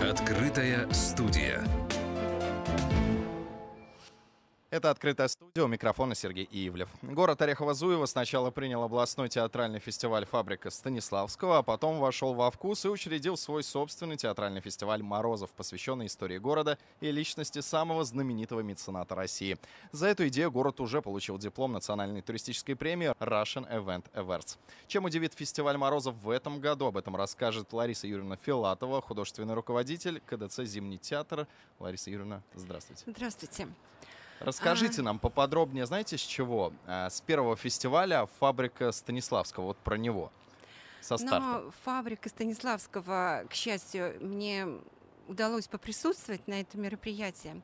Открытая студия. Это «Открытая студия», у микрофона Сергей Ивлев. Город Орехово-Зуево сначала принял областной театральный фестиваль «Фабрика» Станиславского, а потом вошел во вкус и учредил свой собственный театральный фестиваль «Морозов», посвященный истории города и личности самого знаменитого мецената России. За эту идею город уже получил диплом национальной туристической премии Russian Event Awards. Чем удивит фестиваль «Морозов» в этом году, об этом расскажет Лариса Юрьевна Филатова, художественный руководитель КДЦ «Зимний театр». Лариса Юрьевна, здравствуйте. Здравствуйте. Расскажите нам поподробнее, знаете, с чего? С первого фестиваля «Фабрика» Станиславского, вот про него, со старта. «Фабрика» Станиславского, к счастью, мне удалось поприсутствовать на этом мероприятии.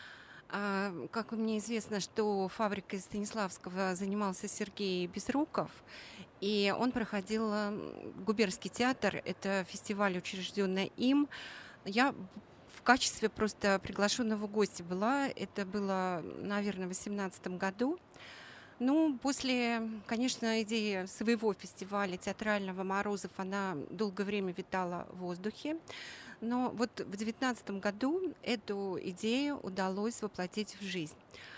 Как мне известно, что «Фабрикой» Станиславского занимался Сергей Безруков, и он проходил губернский театр, это фестиваль, учрежденный им. Я в качестве просто приглашенного гостя была. Это было, наверное, в 2018 году. После, конечно, идеи своего фестиваля театрального «Морозов», она долгое время витала в воздухе. Но вот в 2019 году эту идею удалось воплотить в жизнь.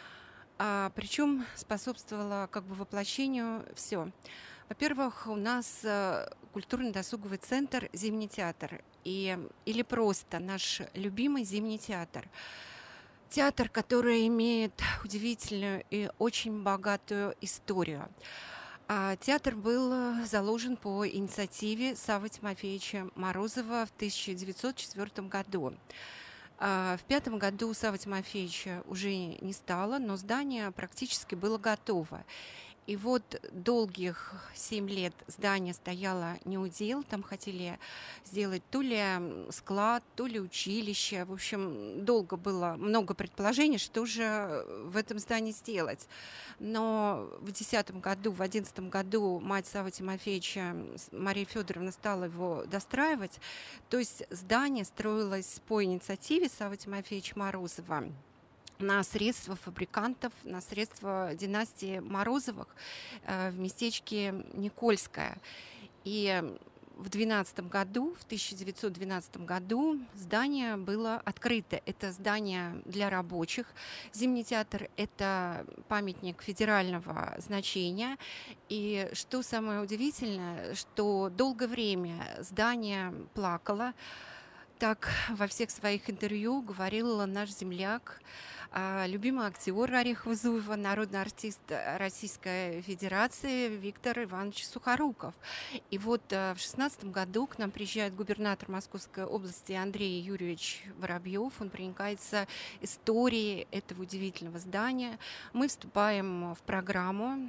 Причем способствовало воплощению все. Во-первых, у нас культурно-досуговый центр «Зимний театр», или просто наш любимый Зимний театр. Театр, который имеет удивительную и очень богатую историю. Театр был заложен по инициативе Саввы Тимофеевича Морозова в 1904 году. В 2005 году Саввы Тимофеевича уже не стало, но здание практически было готово. И вот долгих 7 лет здание стояло неудел, там хотели сделать то ли склад, то ли училище. В общем, долго было много предположений, что же в этом здании сделать. Но в 2010 году, в 2011 году мать Саввы Тимофеевича, Мария Федоровна, стала его достраивать. То есть здание строилось по инициативе Саввы Тимофеевича Морозова на средства фабрикантов, на средства династии Морозовых в местечке Никольское. И в 1912 году здание было открыто. Это здание для рабочих. Зимний театр – это памятник федерального значения. И что самое удивительное, что долгое время здание плакало. Так во всех своих интервью говорил наш земляк, любимый актер Орехово-Зуева, народный артист Российской Федерации Виктор Иванович Сухоруков. И вот в 2016 году к нам приезжает губернатор Московской области Андрей Юрьевич Воробьев. Он проникается историей этого удивительного здания. Мы вступаем в программу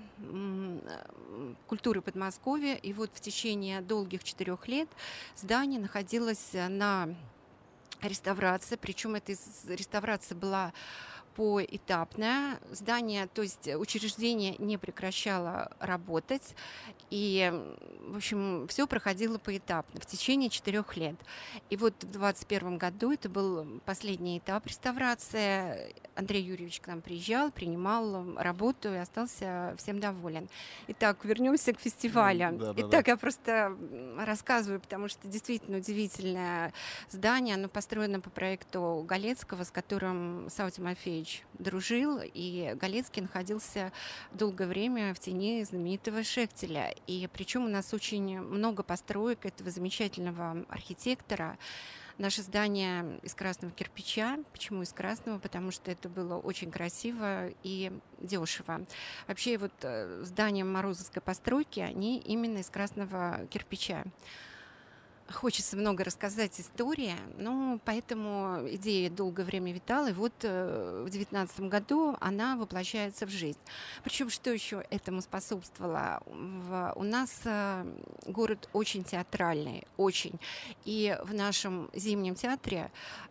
культуры Подмосковья. И вот в течение долгих 4 лет здание находилось на реставрации. Причем эта реставрация была поэтапная. Здание, то есть учреждение, не прекращало работать. И, в общем, все проходило поэтапно в течение 4 лет. И вот в 2021 году это был последний этап реставрации. Андрей Юрьевич к нам приезжал, принимал работу и остался всем доволен. Итак, вернемся к фестивалю. Итак, я просто рассказываю, потому что действительно удивительное здание. Оно построено по проекту Галецкого, с которым Савва Тимофеевич дружил, и Галецкий находился долгое время в тени знаменитого Шехтеля. И причем у нас очень много построек этого замечательного архитектора. Наше здание из красного кирпича. Почему из красного? Потому что это было очень красиво и дешево. Вообще вот здания морозовской постройки, они именно из красного кирпича. Хочется много рассказать истории, поэтому идея долгое время витала, и вот в 2019 году она воплощается в жизнь. Причем, что еще этому способствовало? У нас город очень театральный, очень. И в нашем Зимнем театре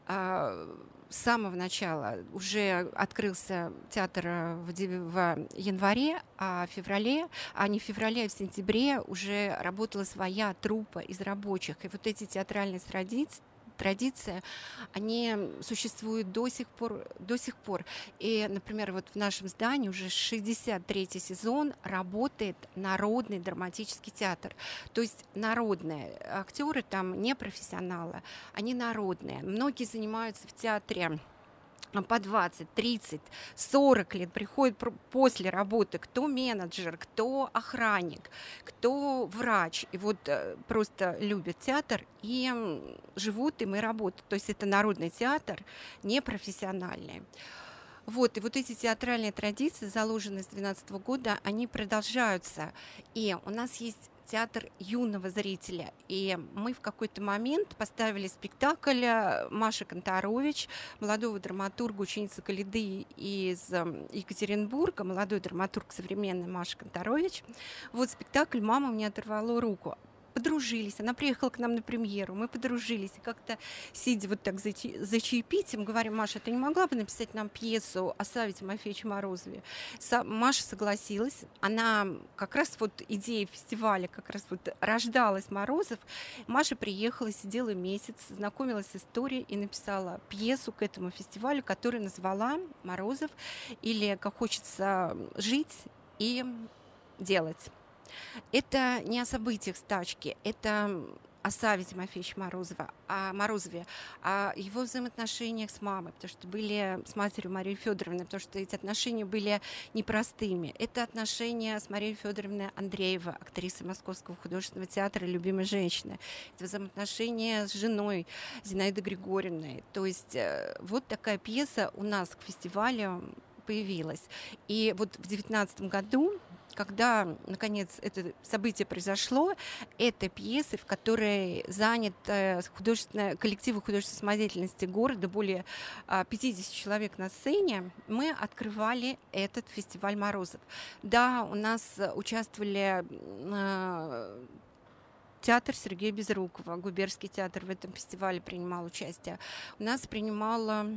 с самого начала уже открылся театр в январе, а не в феврале, а в сентябре уже работала своя труппа из рабочих. И вот эти театральные традиция, они существуют до сих пор. И, например, вот в нашем здании уже 63-й сезон работает Народный драматический театр. То есть народные актеры там не профессионалы, они народные. Многие занимаются в театре по 20, 30, 40 лет, приходят после работы, кто менеджер, кто охранник, кто врач, и вот просто любят театр и живут им и работают. То есть это народный театр, непрофессиональный. Вот, и вот эти театральные традиции, заложенные с 2012 года, они продолжаются. И у нас есть театр юного зрителя. И мы в какой-то момент поставили спектакль Маши Конторович, молодого драматурга, ученицы Калиды из Екатеринбурга, молодой драматург современный Маша Конторович. Вот спектакль «Мама мне оторвала руку». Подружились, она приехала к нам на премьеру, мы подружились, и как-то, сидя вот так за чаепитием, говорим: Маша, ты не могла бы написать нам пьесу о Савве Тимофеевиче Морозове? Маша согласилась, она как раз вот идея фестиваля, как раз вот рождалась Морозов. Маша приехала, сидела месяц, знакомилась с историей и написала пьесу к этому фестивалю, которую назвала «Морозов» или «Как хочется жить и делать». Это не о событиях стачки, это о Савве Тимофеевиче Морозове, о его взаимоотношениях с мамой, потому что были с матерью Марией Федоровной, потому что эти отношения были непростыми. Это отношения с Марией Федоровной Андреевой, актрисой Московского художественного театра, любимой женщины. Это взаимоотношения с женой Зинаидой Григорьевной. То есть вот такая пьеса у нас к фестивалю появилась. И вот в 2019 году, когда, наконец, это событие произошло, это пьесы, в которой занят коллективы художественной самодеятельности города, более 50 человек на сцене, мы открывали этот фестиваль Морозов. Да, у нас участвовали театр Сергея Безрукова, губернский театр в этом фестивале принимал участие. У нас принимала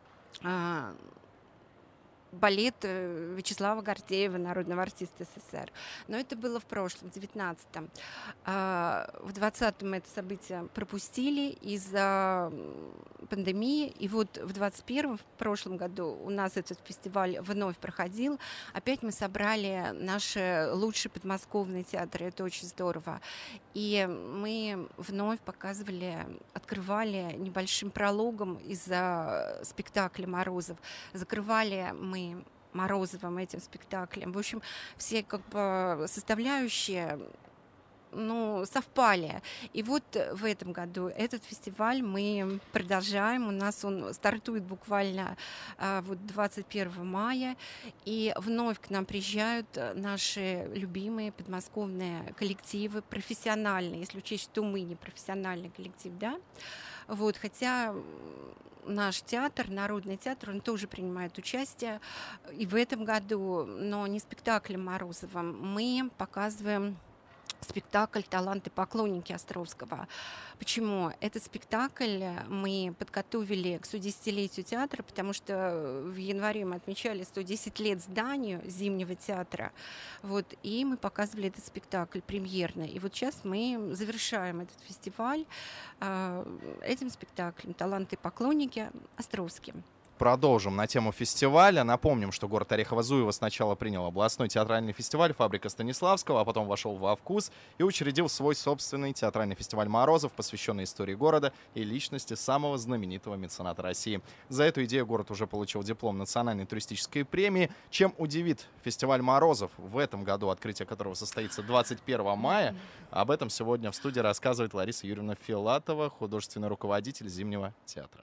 балет Вячеслава Гордеева, народного артиста СССР. Но это было в прошлом, в 19-м. В 20-м это событие пропустили из-за пандемии. И вот в 21-м, в прошлом году, у нас этот фестиваль вновь проходил. Опять мы собрали наши лучшие подмосковные театры. Это очень здорово. И мы вновь показывали, открывали небольшим прологом из-за спектакля «Морозов». Закрывали мы Морозовым этим спектаклем. В общем, все как бы составляющие совпали. И вот в этом году этот фестиваль мы продолжаем. У нас он стартует буквально 21 мая. И вновь к нам приезжают наши любимые подмосковные коллективы, профессиональные, если учесть, что мы не профессиональный коллектив, да? Вот, хотя наш театр, Народный театр, он тоже принимает участие и в этом году, но не спектаклем Морозовым. Мы показываем спектакль «Таланты поклонники» Островского. Почему? Этот спектакль мы подготовили к 110-летию театра, потому что в январе мы отмечали 110 лет зданию Зимнего театра. Вот, и мы показывали этот спектакль премьерно. И вот сейчас мы завершаем этот фестиваль этим спектаклем «Таланты поклонники» Островским. Продолжим на тему фестиваля. Напомним, что город Орехово-Зуево сначала принял областной театральный фестиваль «Фабрика Станиславского», а потом вошел во вкус и учредил свой собственный театральный фестиваль «Морозов», посвященный истории города и личности самого знаменитого мецената России. За эту идею город уже получил диплом национальной туристической премии. Чем удивит фестиваль «Морозов» в этом году, открытие которого состоится 21 мая? Об этом сегодня в студии рассказывает Лариса Юрьевна Филатова, художественный руководитель Зимнего театра.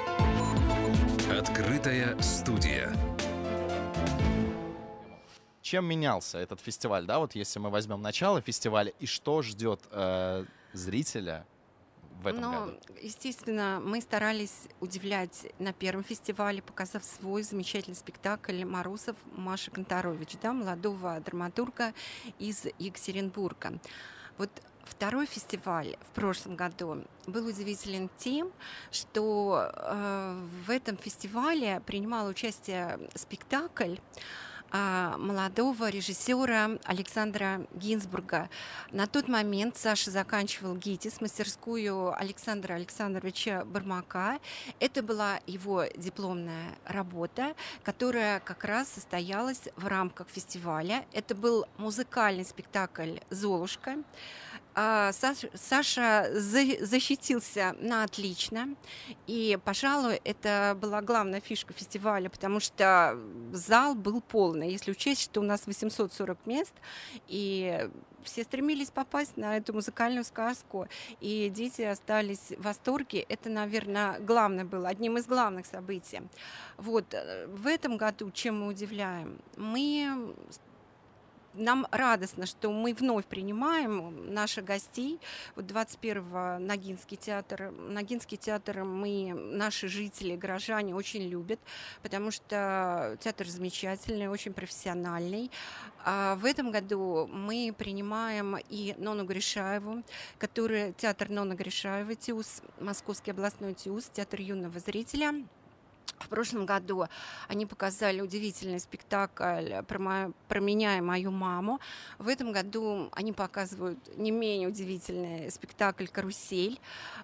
Открытая студия. Чем менялся этот фестиваль, да, вот если мы возьмем начало фестиваля, и что ждет зрителя в этом году? Естественно, мы старались удивлять на первом фестивале, показав свой замечательный спектакль «Морозов» Маши Конторович, да, молодого драматурга из Екатеринбурга. Вот второй фестиваль в прошлом году был удивителен тем, что в этом фестивале принимал участие спектакль молодого режиссера Александра Гинзбурга. На тот момент Саша заканчивал ГИТИС, мастерскую Александра Александровича Бармака. Это была его дипломная работа, которая как раз состоялась в рамках фестиваля. Это был музыкальный спектакль «Золушка». Саша защитился на отлично, и, пожалуй, это была главная фишка фестиваля, потому что зал был полный, если учесть, что у нас 840 мест, и все стремились попасть на эту музыкальную сказку, и дети остались в восторге. Это, наверное, главное было, одним из главных событий. Вот, в этом году, чем мы удивляем? Нам радостно, что мы вновь принимаем наших гостей. Вот 21-го Ногинский театр. Ногинский театр наши жители, горожане очень любят, потому что театр замечательный, очень профессиональный. А в этом году мы принимаем и Нону Гришаеву, который театр Нона Гришаева, ТИУС, Московский областной ТИУС, театр юного зрителя. В прошлом году они показали удивительный спектакль про меня и мою маму. В этом году они показывают не менее удивительный спектакль «Карусель».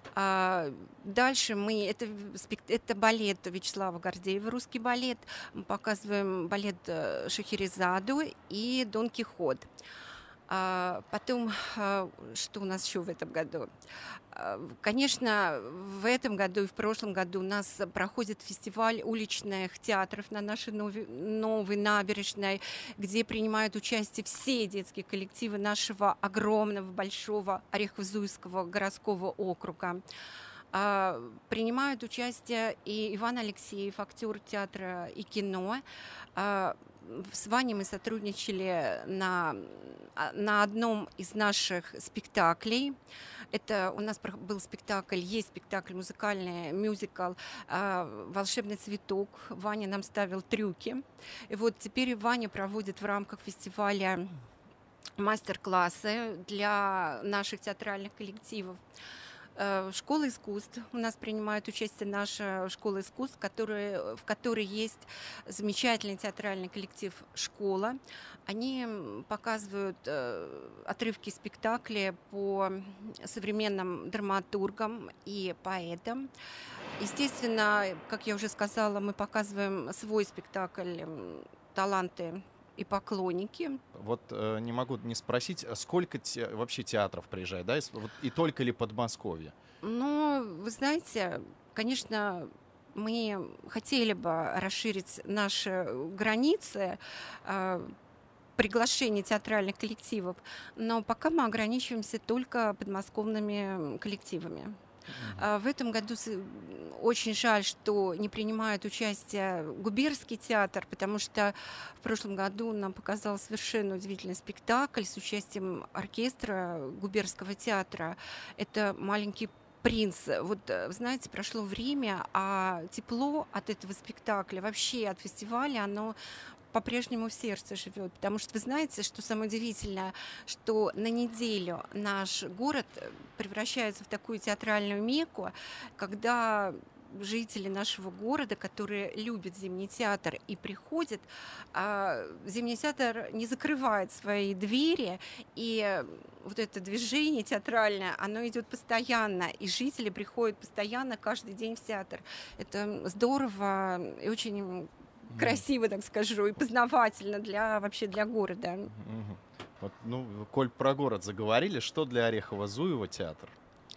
Дальше это балет Вячеслава Гордеева, русский балет. Мы показываем балет Шахерезаду и Дон Кихот. Потом, что у нас еще в этом году? Конечно, в этом году и в прошлом году у нас проходит фестиваль уличных театров на нашей новой набережной, где принимают участие все детские коллективы нашего огромного, большого Орехово-Зуевского городского округа. Принимают участие и Иван Алексеев, актер театра и кино. С Ваней мы сотрудничали на одном из наших спектаклей. Это у нас был есть спектакль музыкальный, мюзикл «Волшебный цветок». Ваня нам ставил трюки. И вот теперь Ваня проводит в рамках фестиваля мастер-классы для наших театральных коллективов. Школа искусств. У нас принимает участие наша школа искусств, в которой есть замечательный театральный коллектив «Школа». Они показывают отрывки спектаклей по современным драматургам и поэтам. Естественно, как я уже сказала, мы показываем свой спектакль «Таланты и поклонники». Вот не могу не спросить, сколько вообще театров приезжает, да? И только ли Подмосковье? Ну, вы знаете, конечно, мы хотели бы расширить наши границы приглашения театральных коллективов, но пока мы ограничиваемся только подмосковными коллективами. В этом году очень жаль, что не принимает участие губернский театр, потому что в прошлом году нам показал совершенно удивительный спектакль с участием оркестра губернского театра. Это «Маленький принц». Вот, знаете, прошло время, а тепло от этого спектакля, вообще от фестиваля, оно по-прежнему в сердце живет. Потому что вы знаете, что самое удивительное, что на неделю наш город превращается в такую театральную мекку, когда жители нашего города, которые любят Зимний театр и приходят, Зимний театр не закрывает свои двери, и вот это движение театральное, оно идет постоянно, и жители приходят постоянно каждый день в театр. Это здорово и очень красиво, так скажу, и познавательно вообще для города. Вот, коль про город заговорили, что для Орехово-Зуева театр?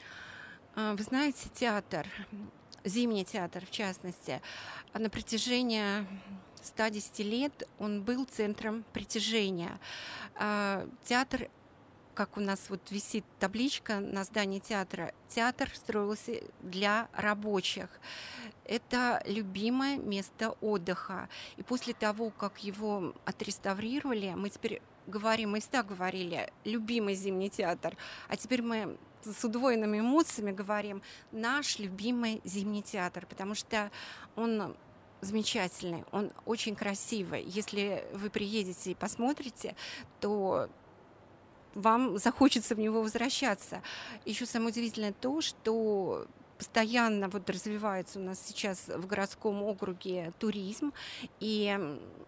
Вы знаете, театр, Зимний театр в частности, на протяжении 110 лет он был центром притяжения. Театр, как у нас вот висит табличка на здании театра, театр строился для рабочих. Это любимое место отдыха. И после того, как его отреставрировали, мы теперь мы всегда говорили «любимый Зимний театр», а теперь мы с удвоенными эмоциями говорим «наш любимый Зимний театр», потому что он замечательный, он очень красивый. Если вы приедете и посмотрите, то вам захочется в него возвращаться. Еще самое удивительное то, что постоянно развивается у нас сейчас в городском округе туризм, и у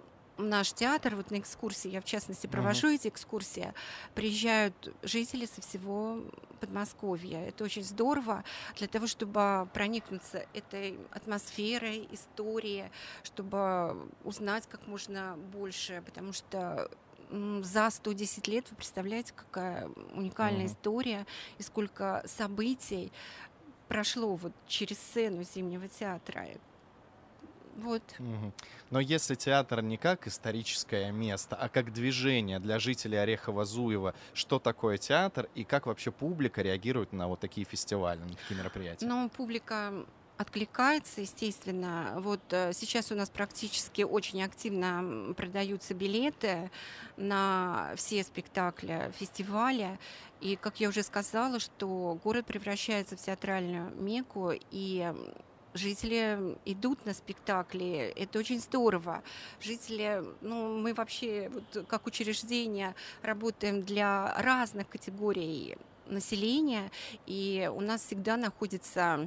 наш театр, вот на экскурсии, я в частности Мгм. провожу эти экскурсии, приезжают жители со всего Подмосковья. Это очень здорово для того, чтобы проникнуться этой атмосферой, историей, чтобы узнать как можно больше, потому что за 110 лет, вы представляете, какая уникальная Мгм. история и сколько событий прошло вот через сцену Зимнего театра. Вот. Мгм. Но если театр не как историческое место, а как движение для жителей Орехово-Зуева, что такое театр и как вообще публика реагирует на вот такие фестивали, на такие мероприятия? Но публика откликается, естественно. Вот сейчас у нас практически очень активно продаются билеты на все спектакли фестиваля. И, как я уже сказала, что город превращается в театральную мекку, и жители идут на спектакли. Это очень здорово. Жители, ну, мы вообще, вот, как учреждение, работаем для разных категорий населения, и у нас всегда находится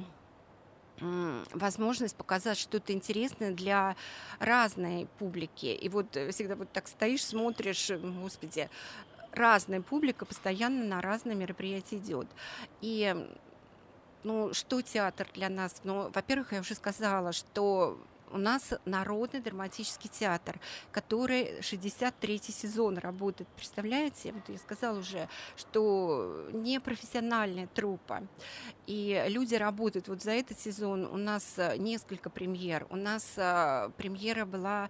возможность показать что-то интересное для разной публики. И вот всегда вот так стоишь, смотришь, господи, разная публика постоянно на разные мероприятия идет. И ну, что театр для нас? Ну, во-первых, я уже сказала, что у нас народный драматический театр, который 63-й сезон работает. Представляете? Вот я сказала уже, что не профессиональная труппа. И люди работают. Вот за этот сезон у нас несколько премьер. У нас премьера была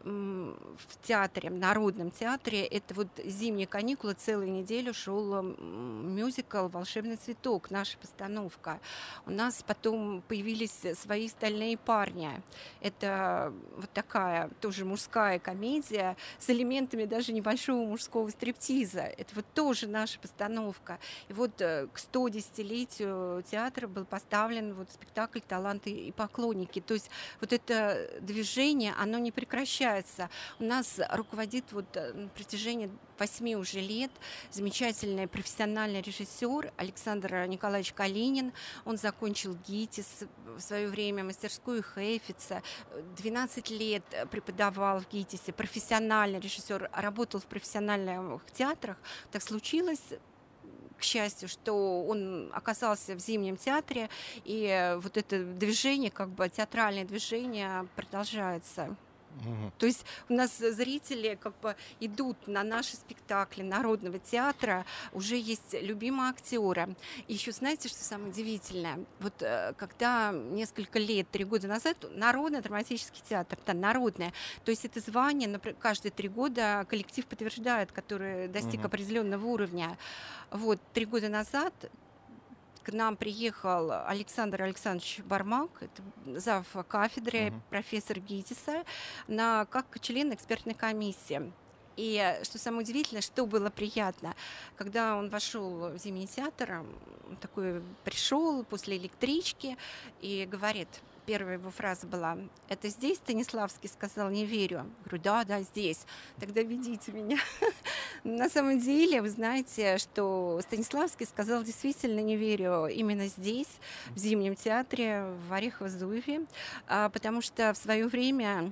в театре, в Народном театре. Это вот зимние каникулы, целую неделю шел мюзикл «Волшебный цветок», наша постановка. У нас потом появились «Свои стальные парни». Это вот такая тоже мужская комедия с элементами даже небольшого мужского стриптиза. Это вот тоже наша постановка. И вот к 110-летию театра был поставлен вот спектакль «Таланты и поклонники». То есть вот это движение, оно не прекращается. У нас руководит вот на протяжении 8 уже лет замечательный профессиональный режиссер Александр Николаевич Калинин. Он закончил ГИТИС в свое время, мастерскую Хейфица. 12 лет преподавал в ГИТИСе, профессиональный режиссер, работал в профессиональных театрах. Так случилось, к счастью, что он оказался в Зимнем театре, и вот это движение, как бы театральное движение продолжается. Мгм. То есть у нас зрители как бы идут на наши спектакли Народного театра, уже есть любимые актеры. И еще знаете, что самое удивительное? Вот когда несколько лет, 3 года назад, Народный драматический театр, да, народное, то есть это звание каждые 3 года коллектив подтверждает, который достиг Мгм. определенного уровня. Вот 3 года назад к нам приехал Александр Александрович Бармак, это зав. Кафедры, Мгм. профессор ГИТИСа, как член экспертной комиссии. И что самое удивительное, что было приятно, когда он вошел в Зимний театр, он такой пришел после электрички и говорит, первая его фраза была: «Это здесь Станиславский сказал, не верю». Говорю, да, здесь. Тогда ведите меня. На самом деле, вы знаете, что Станиславский сказал, действительно не верю, именно здесь, в Зимнем театре, в Орехово-Зуеве, потому что в свое время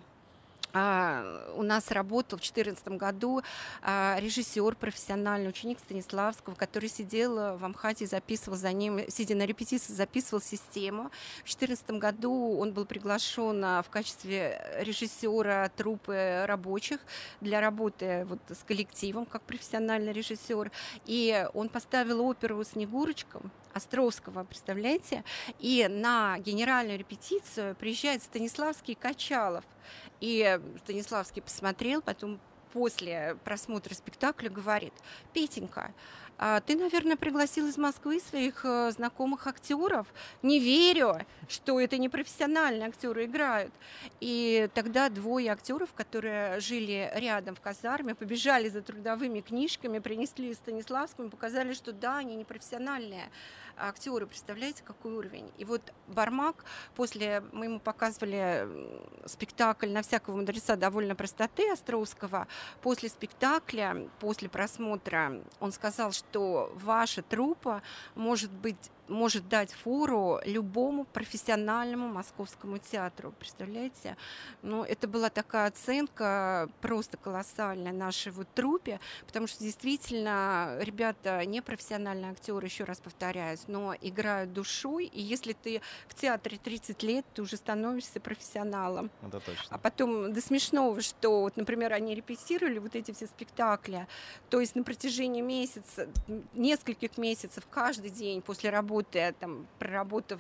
у нас работал в 2014 году режиссер, профессиональный ученик Станиславского, который сидел в Амхате, записывал за ним, сидя на репетиции, записывал систему. В 2014 году он был приглашен в качестве режиссера труппы рабочих для работы вот с коллективом, как профессиональный режиссер. И он поставил оперу «Снегурочка» Островского, представляете? И на генеральную репетицию приезжает Станиславский и Качалов. И Станиславский посмотрел, потом после просмотра спектакля говорит: «Петенька, ты, наверное, пригласил из Москвы своих знакомых актеров? Не верю, что это не профессиональные актеры играют». И тогда 2 актеров, которые жили рядом в казарме, побежали за трудовыми книжками, принесли Станиславскому, показали, что да, они не профессиональные актеры. Представляете, какой уровень? И вот Бармак, мы ему показывали спектакль «На всякого мудреца довольно простоты» Островского. После спектакля, после просмотра он сказал, что ваша труппа может быть может дать фору любому профессиональному московскому театру. Представляете? Ну, это была такая оценка просто колоссальная нашей вот труппе, потому что действительно ребята не профессиональные актеры, еще раз повторяюсь, но играют душой, и если ты в театре 30 лет, ты уже становишься профессионалом. Это точно. А потом до смешного, что, вот, например, они репетировали вот эти все спектакли, то есть на протяжении месяца, нескольких месяцев, каждый день после работы, там, проработав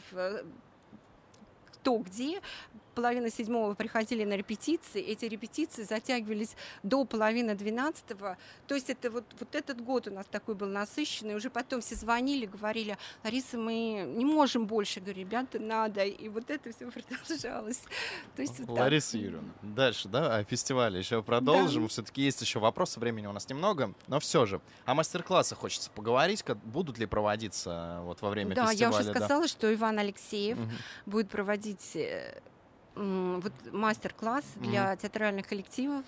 кто где, половина седьмого приходили на репетиции, эти репетиции затягивались до половины 12-го, то есть это вот этот год у нас такой был насыщенный, уже потом все звонили, говорили: Лариса, мы не можем больше, говорю, ребята, надо, и вот это все продолжалось. То есть вот Лариса так. Юрьевна, дальше, да, о фестивале еще продолжим, Да. все-таки есть еще вопросы, времени у нас немного, но все же, о мастер-классах хочется поговорить, будут ли проводиться вот во время Да, я уже фестиваля, да? сказала, что Иван Алексеев Мгм. будет проводить вот мастер-класс Мгм. для театральных коллективов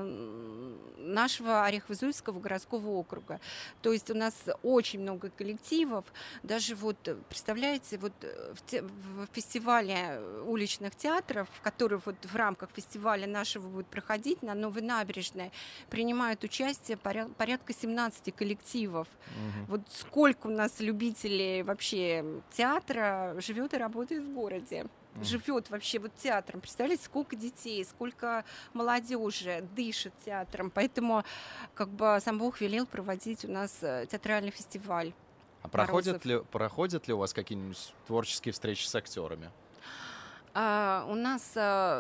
нашего Орехово-Зуевского городского округа. То есть у нас очень много коллективов. Даже вот, представляете, вот в фестивале уличных театров, который вот в рамках фестиваля нашего будет проходить на Новой набережной, принимают участие порядка 17 коллективов. Мгм. Вот сколько у нас любителей вообще театра живет и работает в городе. Мгм. Живет вообще вот театром. Представляете, сколько детей, сколько молодежи дышит театром. Поэтому как бы сам Бог велел проводить у нас театральный фестиваль. А Морозов. проходят ли у вас какие-нибудь творческие встречи с актерами? У нас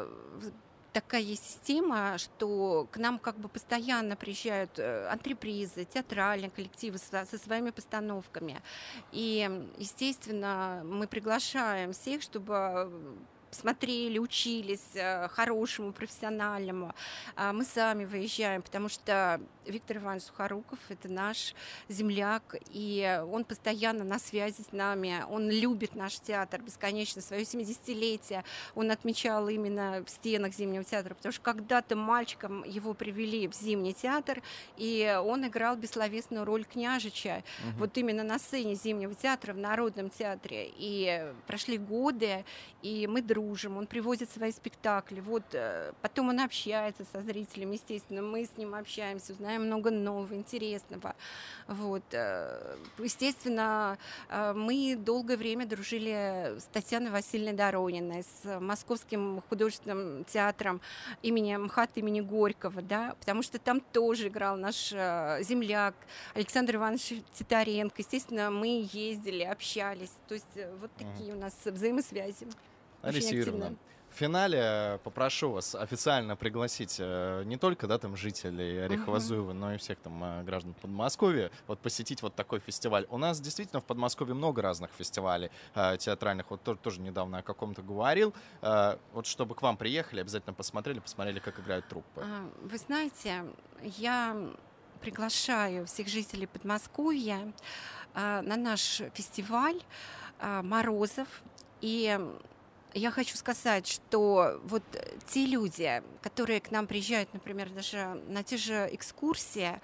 такая есть система, что к нам как бы постоянно приезжают антрепризы, театральные коллективы со своими постановками. И, естественно, мы приглашаем всех, чтобы смотрели, учились хорошему, профессиональному. Мы сами выезжаем, потому что Виктор Иванович Сухоруков — это наш земляк, и он постоянно на связи с нами. Он любит наш театр бесконечно. Свое 70-летие он отмечал именно в стенах Зимнего театра, потому что когда-то мальчиком его привели в Зимний театр, и он играл бессловесную роль княжича. Мгм. Вот именно на сцене Зимнего театра, в Народном театре. И прошли годы, и мы дружим, он привозит свои спектакли. Вот потом он общается со зрителями, естественно, мы с ним общаемся, узнаем много нового, интересного. Вот. Естественно, мы долгое время дружили с Татьяной Васильевной Дорониной, с Московским художественным театром имени МХАТ имени Горького, да, потому что там тоже играл наш земляк Александр Иванович Титаренко. Естественно, мы ездили, общались. То есть вот такие у нас взаимосвязи. Лариса Очень Юрьевна, активно. в финале попрошу вас официально пригласить не только, да, там жителей Орехово-Зуева, но и всех там граждан Подмосковья вот посетить вот такой фестиваль. У нас действительно в Подмосковье много разных фестивалей театральных. Вот тоже недавно о каком-то говорил. Вот чтобы к вам приехали, обязательно посмотрели, как играют труппы. Вы знаете, я приглашаю всех жителей Подмосковья на наш фестиваль Морозов. И я хочу сказать, что вот те люди, которые к нам приезжают, например, даже на те же экскурсии,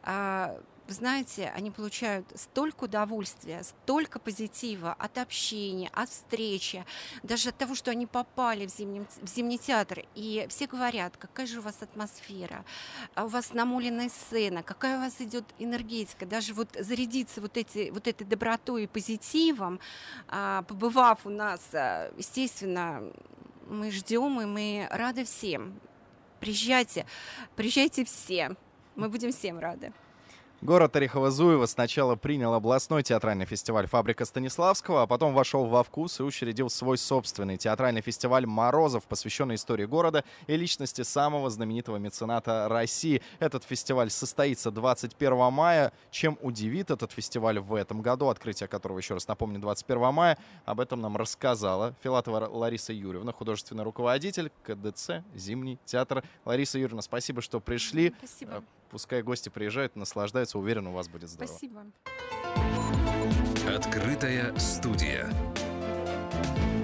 вы знаете, они получают столько удовольствия, столько позитива от общения, от встречи, даже от того, что они попали в Зимний театр. И все говорят, какая же у вас атмосфера, у вас намоленная сцена, какая у вас идет энергетика. Даже вот зарядиться вот этой добротой и позитивом, побывав у нас, естественно, мы ждем и мы рады всем. Приезжайте все, мы будем всем рады. Город Орехово-Зуево сначала принял областной театральный фестиваль «Фабрика» Станиславского, а потом вошел во вкус и учредил свой собственный театральный фестиваль «Морозов», посвященный истории города и личности самого знаменитого мецената России. Этот фестиваль состоится 21 мая. Чем удивит этот фестиваль в этом году, открытие которого, еще раз напомню, 21 мая, об этом нам рассказала Филатова Лариса Юрьевна, художественный руководитель КДЦ «Зимний театр». Лариса Юрьевна, спасибо, что пришли. Спасибо. Пускай гости приезжают, наслаждаются. Уверен, у вас будет здорово. Спасибо. Открытая студия.